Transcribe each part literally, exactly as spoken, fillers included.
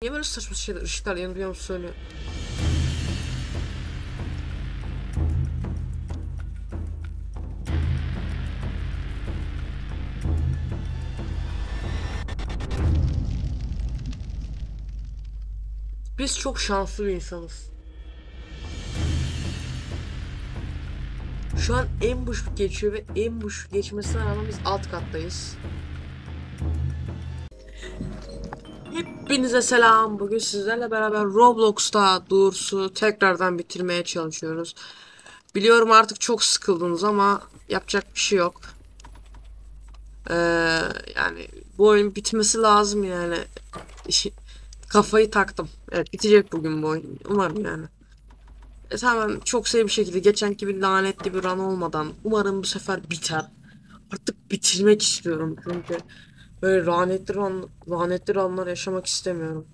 Niye böyle saçma şeyler ışıklar yanıyor söyle. Biz çok şanslı bir insanız. Şu an ambush geçiyor ve ambush geçmesine rağmen biz alt kattayız. Hepinize selam. Bugün sizlerle beraber Roblox'ta Durs'u tekrardan bitirmeye çalışıyoruz. Biliyorum artık çok sıkıldınız ama yapacak bir şey yok. Ee, yani bu oyun bitmesi lazım yani. Kafayı taktım. Evet, bitecek bugün bu oyun. Umarım yani. E, tamamen çok sevdiğim bir şekilde geçenki gibi lanetli bir run olmadan umarım bu sefer biter. Artık bitirmek istiyorum çünkü böyle lanetli run, lanetli runlar yaşamak istemiyorum.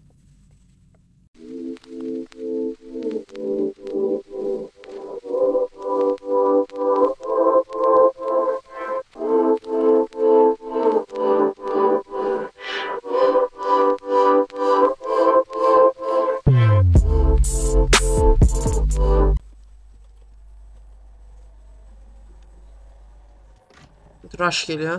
Rush geliyor.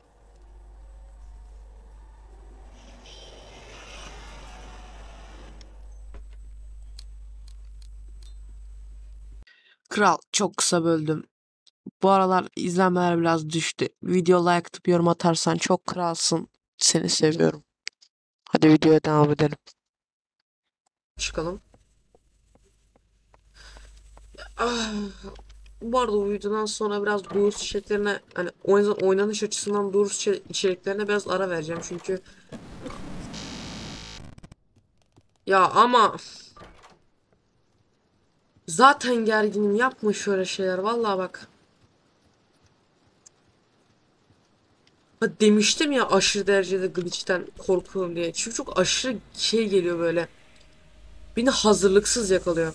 Kral, çok kısa böldüm. Bu aralar izlenmeler biraz düştü. Video like atıp yorum atarsan çok kralsın. Seni seviyorum. Hadi videoya devam edelim. Çıkalım. Ah, bu arada bu videodan sonra biraz Durs içeriklerine hani oyna- oynanış açısından Durs içe- içeriklerine biraz ara vereceğim çünkü ya ama zaten gerginim, yapma şöyle şeyler vallahi bak. Ha, demiştim ya aşırı derecede glitch'ten korkuyorum diye. Çünkü çok aşırı şey geliyor böyle. Beni hazırlıksız yakalıyor.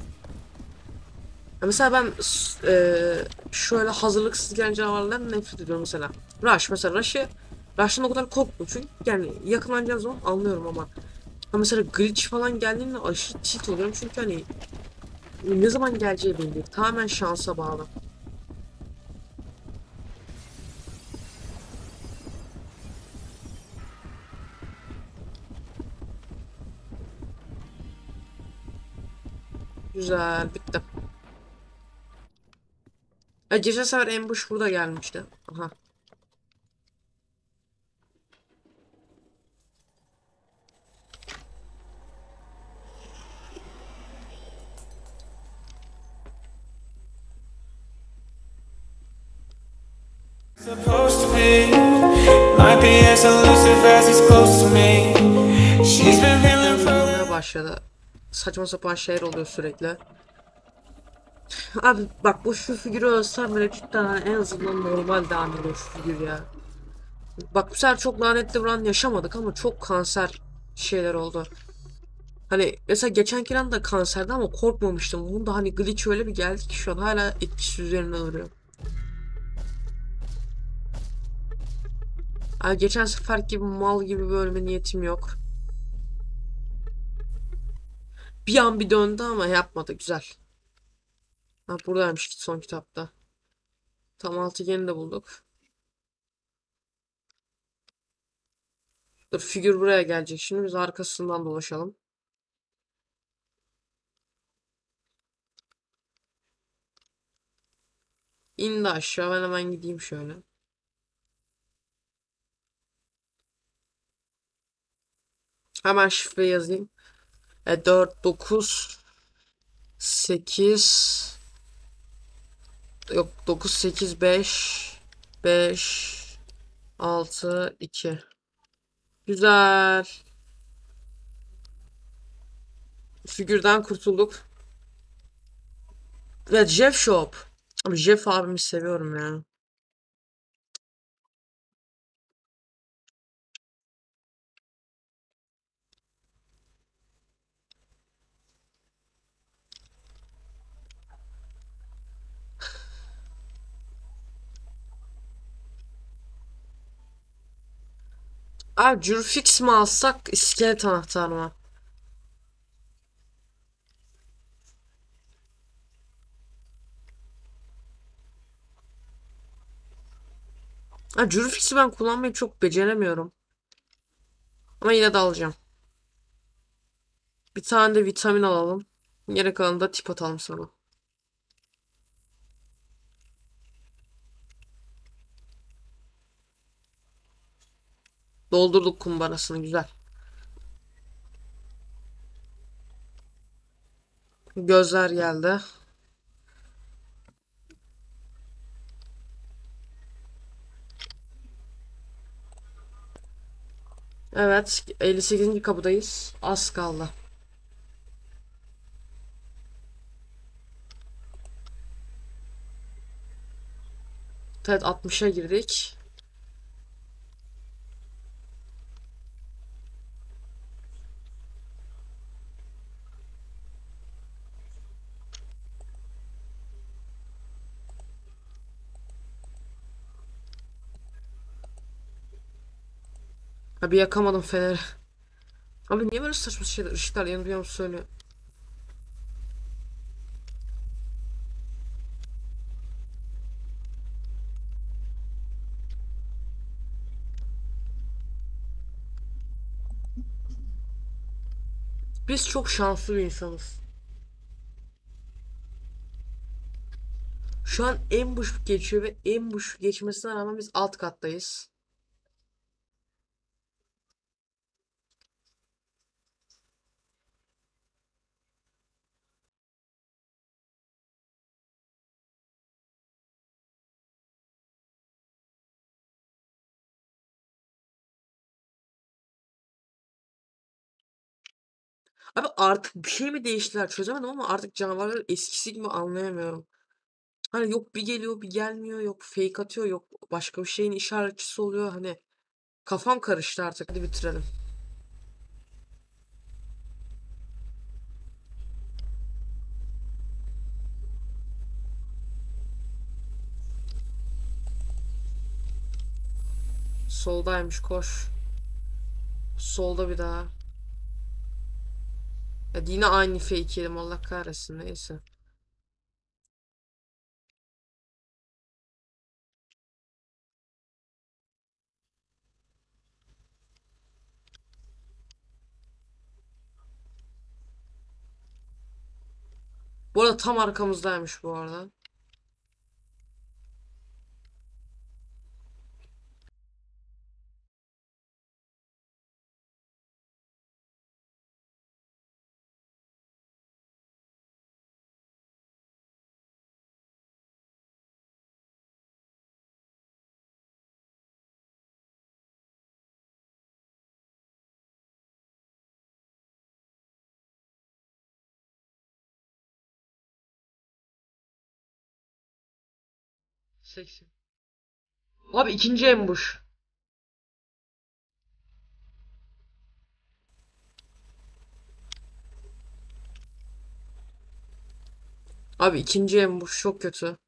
Ya mesela ben s- eee, şöyle hazırlıksız gelen canavarlardan nefret ediyorum mesela. Rush mesela Rush'ı Rush'tan o kadar korkmuyorum çünkü yani yakınlanacağım zaman anlıyorum ama ha mesela glitch falan geldiğinde aşırı tilt oluyorum çünkü hani ne zaman geleceği belli değil. Tamamen şansa bağlı. Güzel, bitti. E, geçen sefer ambush burada gelmişti. Aha. Supposed to be might be as elusive as he's close to me. She's been feeling Vurmaya further. başladı. Saçma sapan şeyler oluyor sürekli. Abi bak bu şu figürü ölsem bile cidden en azından normal devam ediyor şu figür ya. Bak bu sefer çok lanetli bir an yaşamadık ama çok kanser şeyler oldu. Hani mesela geçenki an da kanserdi ama korkmamıştım. Bunda hani glitch öyle bir geldi ki şu an hala etkisi üzerinde duruyor. Yani geçen sefer gibi mal gibi bölme niyetim yok. Bir an bir döndü ama yapmadı, güzel. Ha, buradaymış son kitapta. Tam altıgeni de bulduk. Dur, figür buraya gelecek. Şimdi biz arkasından dolaşalım. İndi aşağı, ben hemen gideyim şöyle. Hemen şifre yazayım. E, dört, dokuz, sekiz, yok dokuz, sekiz, beş, beş, altı, iki. Güzel. Figürden kurtulduk. Ve Jeff Shop. Abi Jeff abimi seviyorum ya. Abi Jurfix mi alsak, iskelet anahtar mı? Ha, Jurfix'i ben kullanmayı çok beceremiyorum. Ama yine de alacağım. Bir tane de vitamin alalım. Geri kalanı da tip atalım sana. Doldurduk kumbarasını, güzel. Gözler geldi. Evet, elli sekizinci kapıdayız. Az kaldı. Evet, altmışa girdik. Abi yakamadım feneri. Abi niye böyle saçma şeyler, ışıklar yanıyor mu söylüyor. Biz çok şanslı bir insanız. Şu an ambush geçiyor ve ambush geçmesine rağmen biz alt kattayız. Abi artık bir şey mi değiştiler çözemedim ama artık canavarlar eskisi gibi anlayamıyorum. Hani yok bir geliyor bir gelmiyor, yok fake atıyor, yok başka bir şeyin işaretçisi oluyor, hani kafam karıştı artık. Hadi bitirelim. Soldaymış, koş. Solda bir daha. Ya yine aynı fake yedim, Allah kahretsin, neyse. Bu arada tam arkamızdaymış bu arada. seksen. Abi ikinci ambush. Abi ikinci ambush çok kötü.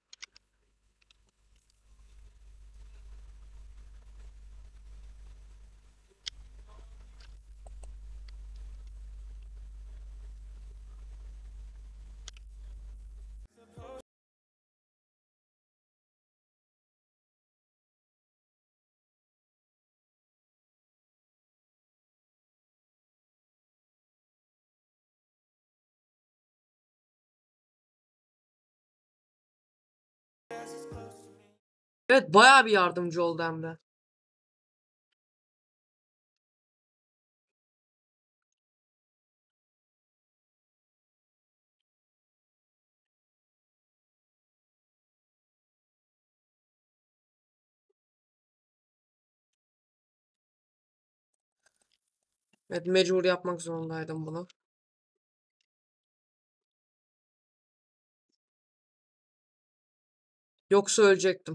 Evet, bayağı bir yardımcı oldu hem de. Evet, mecbur yapmak zorundaydım bunu. Yoksa ölecektim.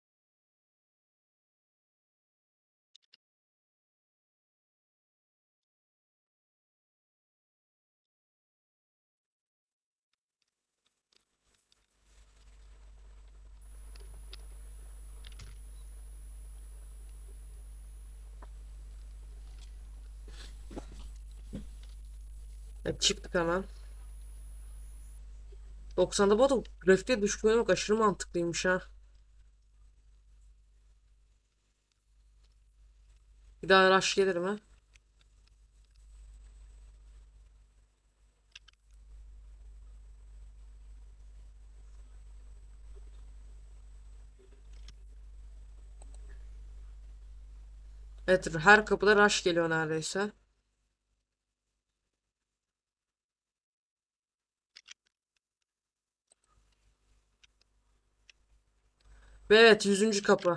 Evet, çıktık hemen. doksanda bu arada grafiğe düşük oynamak aşırı mantıklıymış ha. Bir daha rush gelir mi? Evet, her kapıda rush geliyor neredeyse. Ve evet, yüzüncü kapı.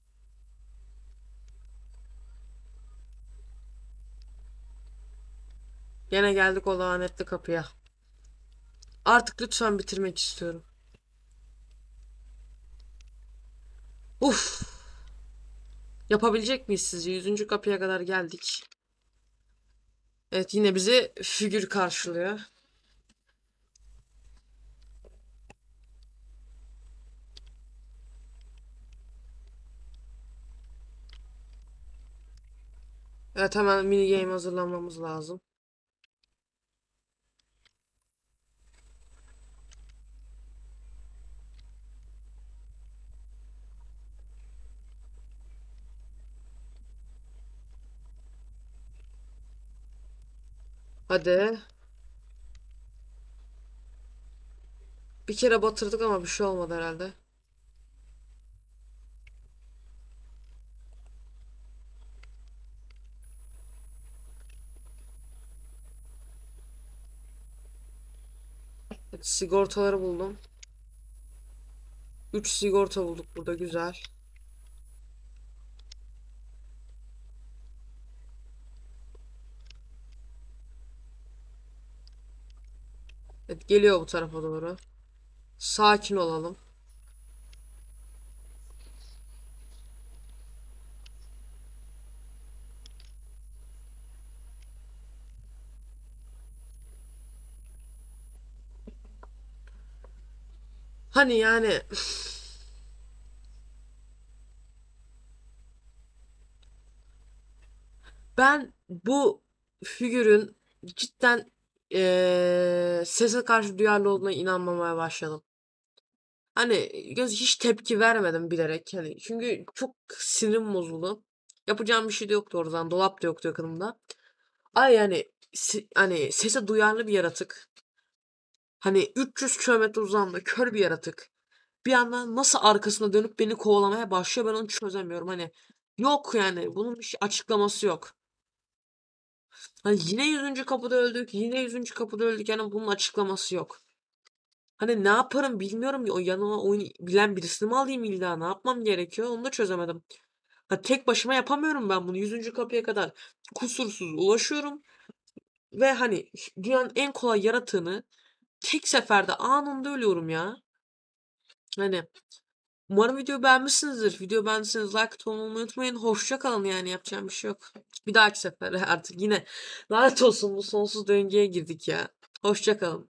Gene geldik o lanetli kapıya. Artık lütfen bitirmek istiyorum. Uf. Yapabilecek miyiz sizce? Yüzüncü kapıya kadar geldik. Evet, yine bizi figür karşılıyor. Evet, hemen mini game hazırlamamız lazım. Hadi. Bir kere batırdık ama bir şey olmadı herhalde. Evet, sigortaları buldum. üç sigorta bulduk burada, güzel. Evet, geliyor bu tarafa doğru. Sakin olalım. Hani yani ben bu figürün cidden eee, sese karşı duyarlı olduğuna inanmamaya başladım. Hani göz hiç tepki vermedim bilerek. Hani çünkü çok sinirim bozuldu. Yapacağım bir şey de yoktu oradan. Dolap da yoktu yakınımda. Ay yani si- hani sese duyarlı bir yaratık. Hani üç yüz kilometre uzamda kör bir yaratık. Bir yandan nasıl arkasına dönüp beni kovalamaya başlıyor, ben onu çözemiyorum. Hani yok yani, bunun bir şey- açıklaması yok. Hani yine yüzüncü kapıda öldük, yine yüzüncü kapıda öldük, yani bunun açıklaması yok. Hani ne yaparım bilmiyorum ya, o yanıma oyun bilen birisini mi alayım, illa ne yapmam gerekiyor onu da çözemedim. Ha, tek başıma yapamıyorum ben bunu, yüzüncü kapıya kadar kusursuz ulaşıyorum ve hani dünyanın en kolay yaratığını tek seferde anında ölüyorum ya. Hani umarım video beğenmişsinizdir. Video beğendiyseniz like atmayı unutmayın. Hoşça kalın, yani yapacağım bir şey yok. Bir dahaki sefere artık yine lanet olsun, bu sonsuz döngüye girdik ya. Hoşça kalın.